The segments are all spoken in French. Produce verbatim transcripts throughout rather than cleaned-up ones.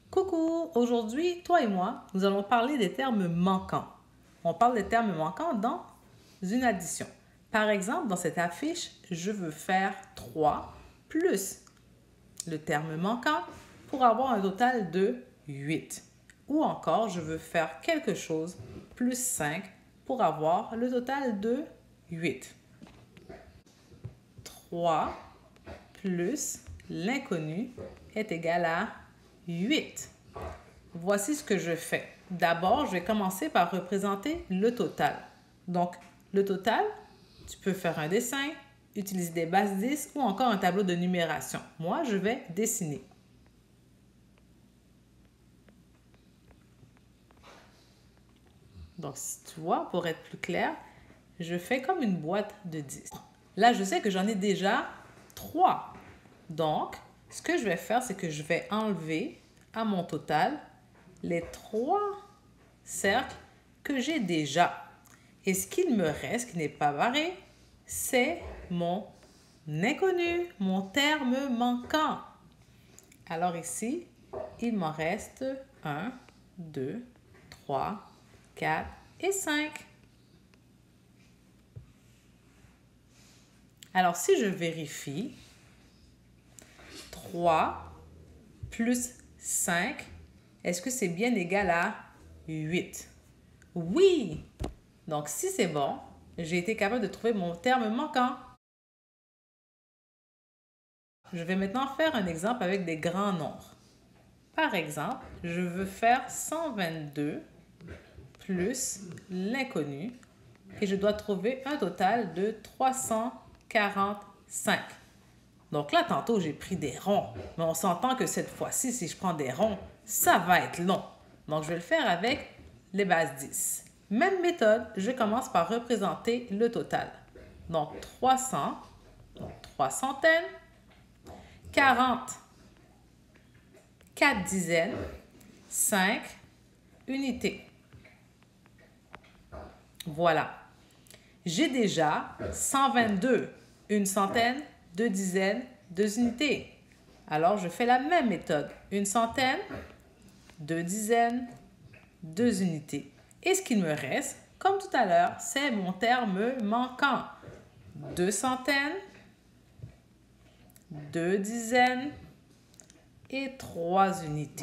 Coucou! Aujourd'hui, toi et moi, nous allons parler des termes manquants. On parle des termes manquants dans une addition. Par exemple, dans cette affiche, je veux faire trois plus le terme manquant pour avoir un total de huit. Ou encore, je veux faire quelque chose plus cinq pour avoir le total de huit. trois plus l'inconnu est égal à huit. Voici ce que je fais. D'abord, je vais commencer par représenter le total. Donc, le total, tu peux faire un dessin, utiliser des bases dix ou encore un tableau de numération. Moi, je vais dessiner. Donc, si tu vois, pour être plus clair, je fais comme une boîte de dix. Là, je sais que j'en ai déjà trois. Donc, ce que je vais faire, c'est que je vais enlever à mon total les trois cercles que j'ai déjà. Et ce qu'il me reste, qui n'est pas barré, c'est mon inconnu, mon terme manquant. Alors ici, il m'en reste un, deux, trois, quatre et cinq. Alors si je vérifie, trois plus cinq, est-ce que c'est bien égal à huit? Oui! Donc, si c'est bon, j'ai été capable de trouver mon terme manquant. Je vais maintenant faire un exemple avec des grands nombres. Par exemple, je veux faire cent vingt-deux plus l'inconnu et je dois trouver un total de trois cent quarante-cinq. Donc là, tantôt, j'ai pris des ronds, mais on s'entend que cette fois-ci, si je prends des ronds, ça va être long. Donc, je vais le faire avec les bases dix. Même méthode, je commence par représenter le total. Donc, trois cents, donc trois centaines, quarante, quatre dizaines, cinq unités. Voilà. J'ai déjà cent vingt-deux, une centaine, deux dizaines, deux unités. Alors, je fais la même méthode. Une centaine, deux dizaines, deux unités. Et ce qu'il me reste, comme tout à l'heure, c'est mon terme manquant. Deux centaines, deux dizaines et trois unités.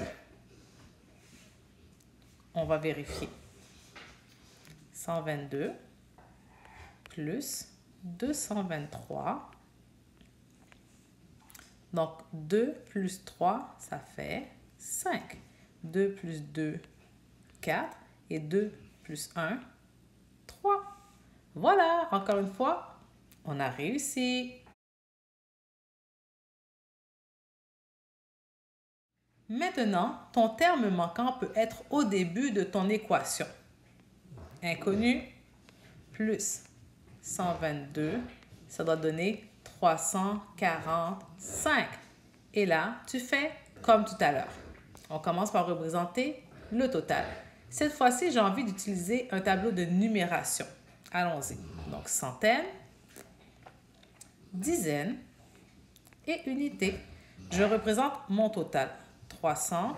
On va vérifier. cent vingt-deux plus deux cent vingt-trois. Donc, deux plus trois, ça fait cinq. deux plus deux, quatre. Et deux plus un, trois. Voilà, encore une fois, on a réussi. Maintenant, ton terme manquant peut être au début de ton équation. Inconnu plus cent vingt-deux, ça doit donner trois cent quarante-cinq. Et là, tu fais comme tout à l'heure. On commence par représenter le total. Cette fois-ci, j'ai envie d'utiliser un tableau de numération. Allons-y. Donc, centaines, dizaines et unités. Je représente mon total. trois cents,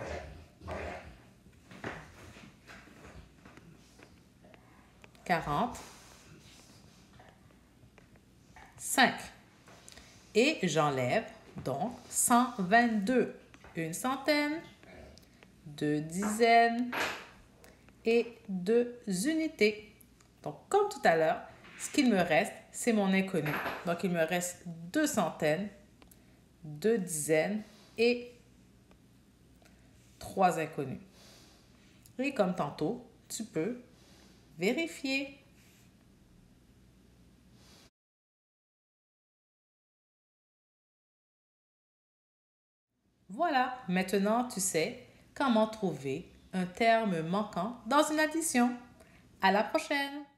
quarante, cinq. Et j'enlève donc cent vingt-deux. Une centaine, deux dizaines et deux unités. Donc, comme tout à l'heure, ce qu'il me reste, c'est mon inconnu. Donc, il me reste deux centaines, deux dizaines et trois inconnus. Et comme tantôt, tu peux vérifier. Voilà, maintenant tu sais comment trouver un terme manquant dans une addition. À la prochaine!